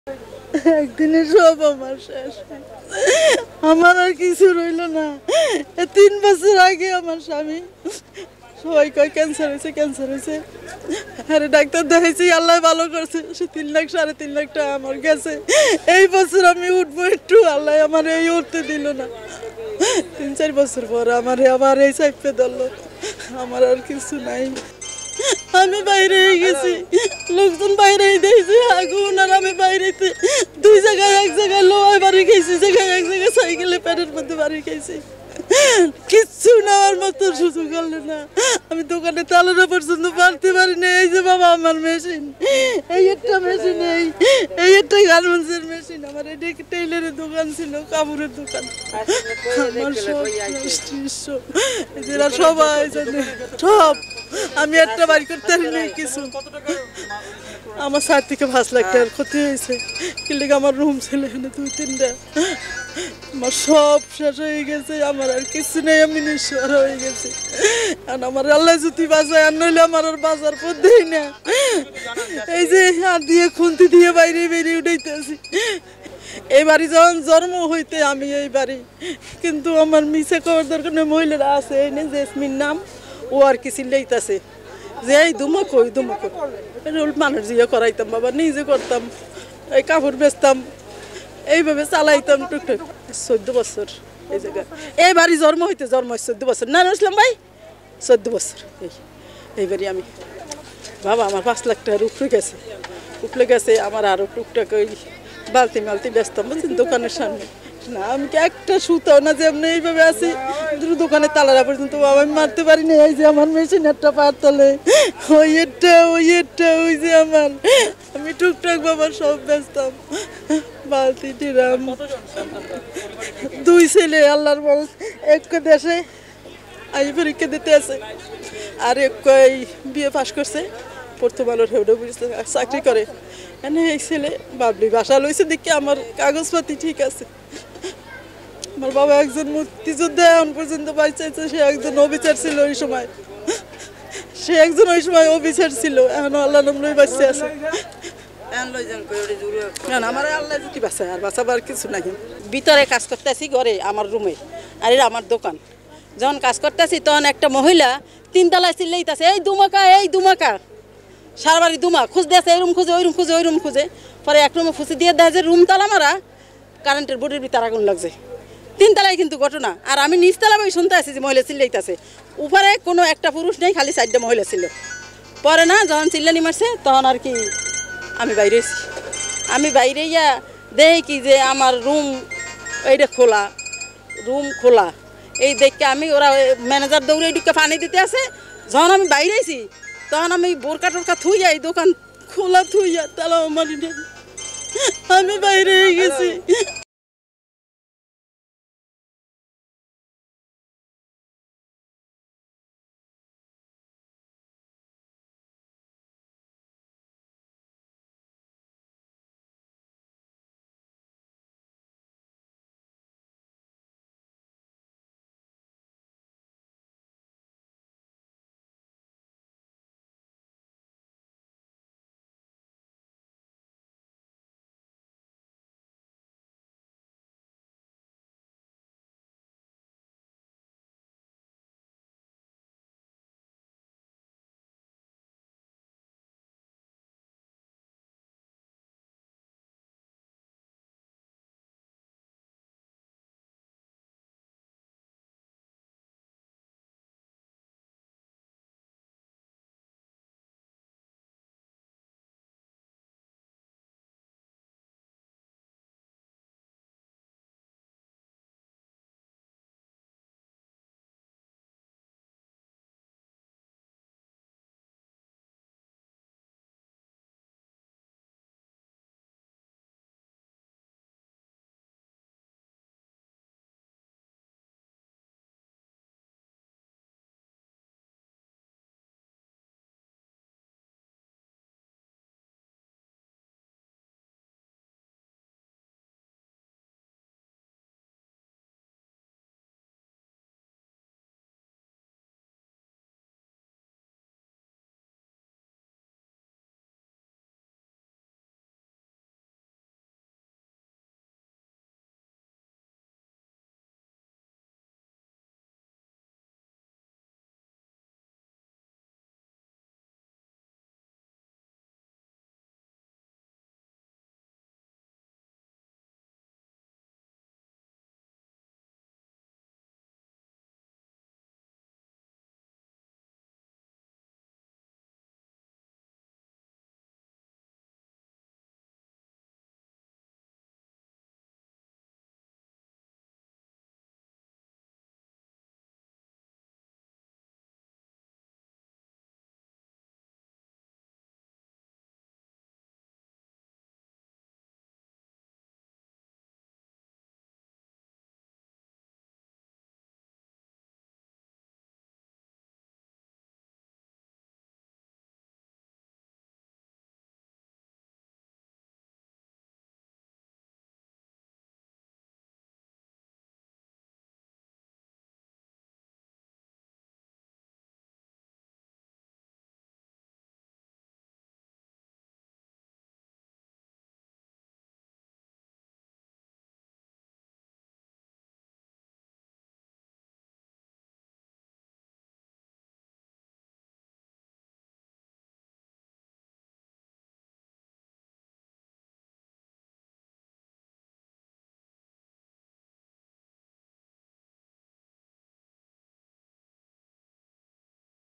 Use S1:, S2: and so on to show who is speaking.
S1: একদিনে সব আমার শেষ, আমার আর কিছু রইল না। 3 বছর আগে আমার স্বামী সবাই কয় ক্যান্সার হয়েছে। আরে ডাক্তার দেখাইছি, আল্লাহ ভালো করছে, সে 3 লাখ 3.5 লাখ টাকা আমার গেছে। এই বছর আমি উঠবো একটু, আল্লাহ আমার এই উঠতে দিল না। 3-4 বছর পর আমার আবার এই চাইপে ধরলো, আমার আর কিছু নাই। আমি বাইরে গেছি, লোকজন বাইরে দিয়েছি আগুন, আর আমি বাইরে 2 জায়গায়, এক জায়গায় লোহায় বাড়ি খেয়েছি, এক জায়গায় সাইকেলে প্যাডের মধ্যে বাড়ি খেয়েছি। কিচ্ছু নেওয়ার মতো সুযোগ হলো না। আমি দোকানে তালানো পর্যন্ত পারতে পারি না। এই যে বাবা আমার মেশিন, এই একটা মেশিন, এই একটা গার্মেন্টসের মেশিন, আমার এটা টেইলারের দোকান ছিল, কাপড়ের দোকান। আমার সব সবাই জানে, সব আমি একটা বাড়ি করতে পারি না কিছু। আমার 4 থেকে 5 লাখ টাকার ক্ষতি হয়েছে। কিন্তু আমার রুম ছিল এখানে 2-3টা, আমার সব শেষ হয়ে গেছে, আমার আর কিছু নেই, আমি নিঃস্বর হয়ে গেছি। কারণ আমার আল্লাহ যদি বাঁচায়, আর নইলে আমার আর বাঁচার পথ দেয় না। এই যে হাত দিয়ে খুন্তি দিয়ে বাইরে উঠাইতেছি। এই বাড়ি যখন জন্ম হইতে আমি এই বাড়ি, কিন্তু আমার মিশে করার দরকার নেই। মহিলারা আছে এনে, জেসমিন নাম, ও আর কি চিল্লাইতেছে যে এই দুমক মানুষ দিয়ে করাইতাম, বাবা নিজে করতাম, এই কাপড় বেচতাম, এইভাবে চালাইতাম টুকটুক। 14 বছর এই জায়গায়, এই বাড়ি জন্ম 14 বছর না ইসলাম ভাই, 14 বছর এই বাড়ি আমি। বাবা আমার 5 লাখ টাকার উপরে গেছে। আমার আরও টুকটাক ওই বালতি মালতি বেচতাম, বলছেন দোকানের সামনে। না আমি কি একটা সুতাও না, যে এমনি এইভাবে আছি, দোকানে তালারা পর্যন্ত বাবা আমি মারতে পারি না। এই যে আমার মেশিন একটা পার তলে, ওই যে আমার, আমি টুকটাক বাবা সব বেচতাম, বালতি টিরাম। 2 ছেলে আল্লাহর মানুষ, এক দেশে আই পরীক্ষা দিতে আছে, আর এক বিয়ে পাশ করছে, প্রথম আলোর হেউডে বুঝতে চাকরি করে। এনে এই ছেলে বাবলি বাসা লইছে দেখি আমার কাগজপাতি ঠিক আছে। আমার বাবা একজন মুক্তিযোদ্ধা, এখন পর্যন্ত বাইচাইছে, সে একজন অফিসার ছিল ওই সময়, অফিসার ছিল, এখন আল্লাহ নামই বাঁচতে আছে। আমার আল্লাহ যদি বাঁচায়, আর বাঁচাবার কিছু নাই। ভিতরে কাজ করতেছি ঘরে, আমার রুমে, আর এটা আমার দোকান। যখন কাজ করতেছি তখন একটা মহিলা 3 তলায় চিল্লাইতেছে, এই দুমাকা সারা বাড়ি দুমা খুঁজতে আছে, এই রুম খুঁজে, ওই রুম খুঁজে। পরে এক রুমে ফুসি দিয়ে দেয় যে রুম তালা মারা, কারেন্টের বোর্ডের ভিতরে আগুন লাগছে। 3 তলায় কিন্তু ঘটনা, আর আমি নিচতলা বই শুনতে আসি যে মহিলা চিল্লাইতেছে। উপরে কোনো একটা পুরুষ নেই, খালি 4টা মহিলা ছিল। পরে না যখন চিল্লানি মারছে, তখন আর কি আমি বাইরে ইয়া দেখি যে আমার রুম খোলা, এই দেখে আমি, ওরা ম্যানেজার দৌড়ে ঢুকে পানি দিতে আছে। যখন আমি বাইরেছি, তখন আমি বোরকা টোরকা থুইয়া, এই দোকান খোলা থুইয়া তালা মারি, আমি বাইরে গেছি।